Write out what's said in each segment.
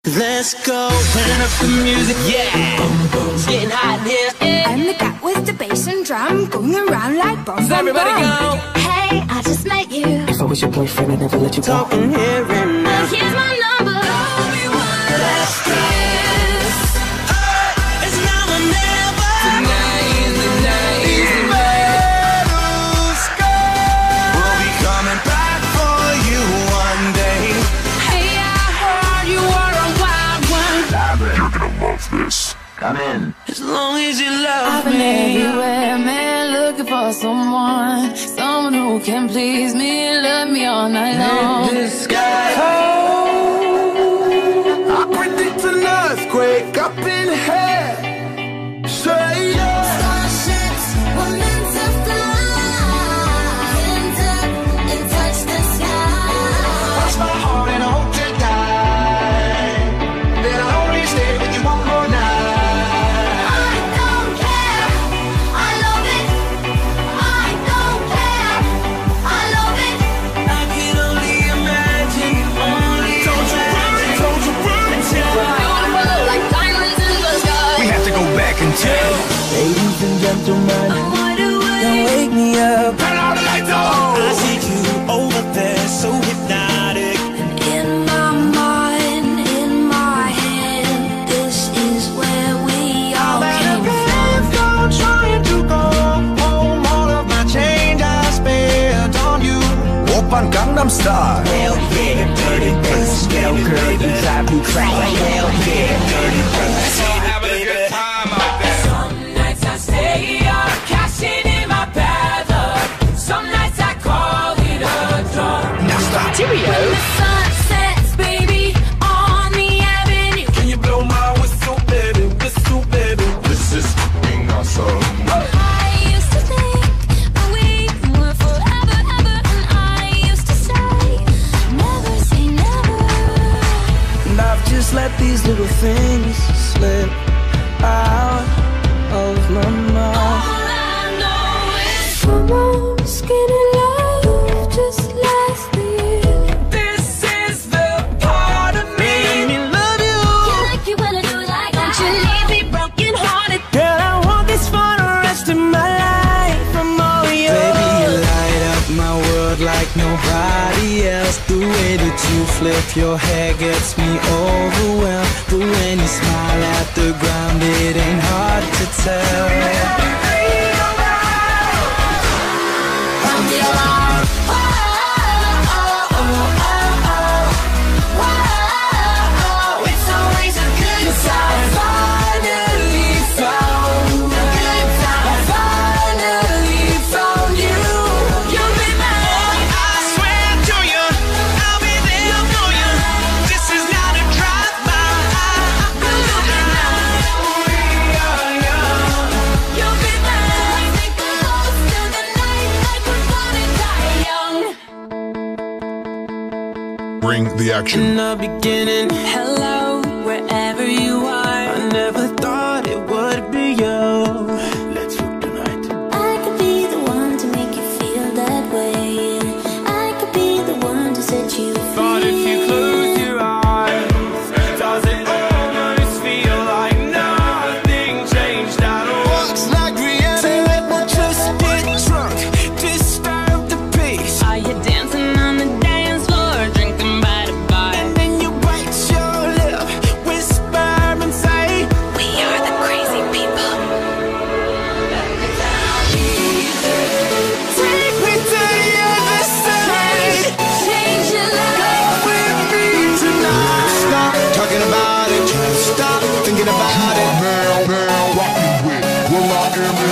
Let's go, turn up the music, yeah. It's getting hot in here. I'm the cat with the bass and drum, going around like bomb, So everybody go. Hey, I just met you. If I was your boyfriend, I'd never let you go. Talking here and now. Here's my number. Call me one last kiss. It's now or never. Tonight is the night. We'll be coming back for you one day. Hey, I heard you were a wild one. You're gonna love this. Come in. As long as you love I've been me. everywhere, man, looking for someone who can please me and love me all night long. The sky cold. I predict an earthquake up in here. Say yeah. Starships were meant to fly, end up and touch the sky. Cross my heart and hope to die. Then I'll only stay with you one more night. I don't care, I love it. I don't care, I love it. I can only imagine. Don't you worry. Beautiful like diamonds in the sky. We have to go back in time. Ladies and gentlemen, don't wake me up. Turn all the lights on. I see you over there, so hypnotic. In my mind, in my head, this is where we all came from. Trying to go home. All of my change I spent on you. Open Gangnam Style. Hell yeah, dirty birds. Girl, inside blue crack. Hell yeah, dirty birds. Having a good time out there. Some nights I stay up, cashing in my bad luck. Some nights I call it a draw. Now stop. When the sun sets, baby, on the avenue. Can you blow my whistle, baby? Whistle, baby. This is being awesome. I used to think we were forever, ever, and I used to say, never say never. And I've just let these little things slip out of my mouth. All I know is come on, skinny love, just last the year. This is the part of me. Let me love you. You like it when I do it like that. Don't you leave me broken hearted. Girl, I want this for the rest of my life. I'm all yours. Baby, you light up my world like nobody else. The way that you flip your hair gets me overwhelmed. But when you smile at the ground, it ain't hard to tell. It's always a good time. Finally found a good time. Finally found you. You'll be mine. I swear to you, I'll be there for you. This is not a drive-by. You'll be mine. We are young. You'll be mine. Make the most of the night like we're gonna die young. Bring the action. In the beginning, Hello, wherever you are. I never thought it would be you. Let's rock tonight. I could be the one to make you feel that way. I could be the one to set you free. But if you close your eyes, does it almost feel like nothing changed at all? Looks like reality. We'll just get drunk, disturb the peace. Are you dancing on the dance floor, drinking by the bar? And then you bite your lip, whisper and say, We are the crazy people. take me to the other side. Change your life. With me tonight. Stop talking about it. Just stop thinking about it. Girl, what you with? Will I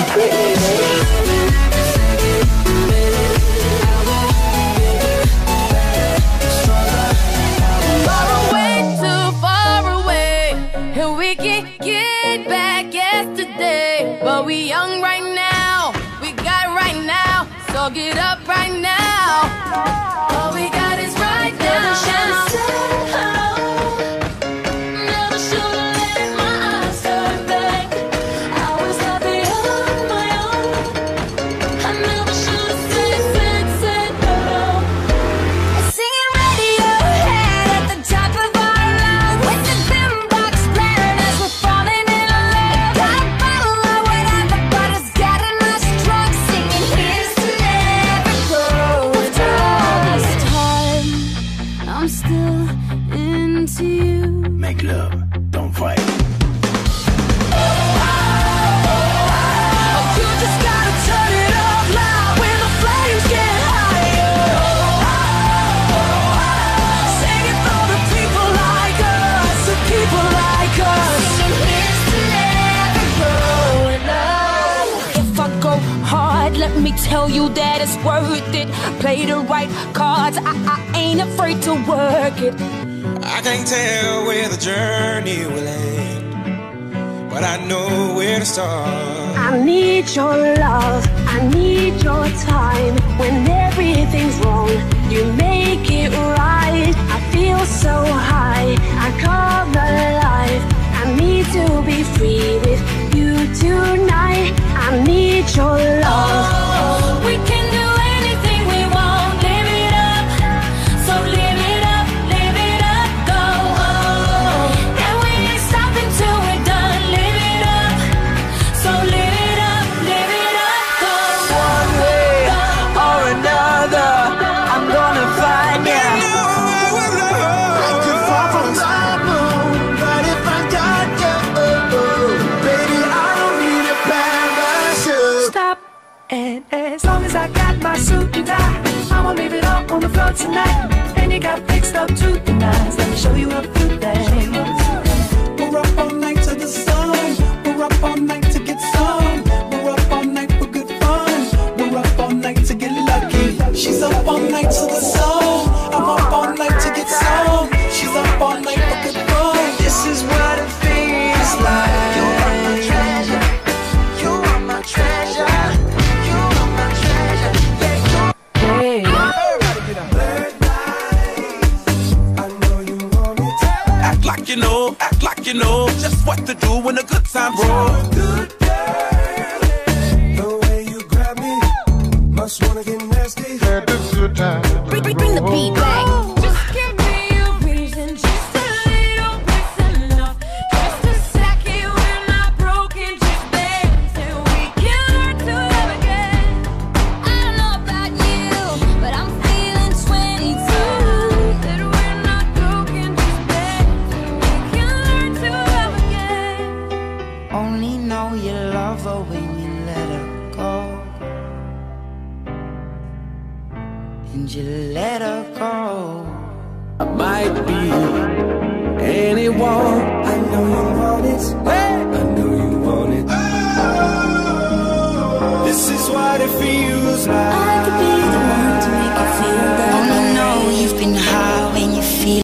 Far away, too far away, and we can get back yesterday. But we young right now, we got right now, so get up right now. All we got is right now. Never should've said hello. Never should've let my eyes turn back. I was happy on my own. I never should've said hello. Singing Radiohead at the top of our lungs. With the Make love, don't fight. You just gotta turn it up loud when the flames get higher. Sing it for the people like us, the people like us. Here's to never growing up. If I go hard, let me tell you that it's worth it. Play the right cards, I ain't afraid to work it. I can't tell where the journey will end, but I know where to start. I need your love, I need your time. When everything's wrong, you make it right. I feel so high, I come alive. I need to be free with you tonight. I need your love. Oh, we can do anything we want, live it up. So live it up, go. Oh, and we ain't stopping till we're done, live it up. So live it up, go. One way or another, I'm gonna find ya. Too far from the moon, but if I got you, baby, I don't need a parachute. Stop, and as long as I got my suit and tie, I'ma leave it all on the floor tonight. And you got fixed up to the nines. Let me show you a few things. We're up all night to the sun. We're up all night to get some. We're up all night for good fun. We're up all night to get lucky. She's up all night to the sun. I'm up all night to get some. She's up all night for good fun. This is what it feels like. You are my treasure. You are my treasure. You are my treasure. Yeah, you. Hey. Act like you know just what to do when the good times roll. Good girl, the way you grab me, must wanna get nasty. Bring the beat back. Just give me a reason, just a little bit enough. Just a second when I'm broken, just dance till we can learn to love again. I don't know about you, but I'm feeling 22. That we're not broken, just dance till we can learn to love again. Only know you love her when you let her go. And you let her go. I might be anyone. I know you want it. I know you want it. This is what it feels like.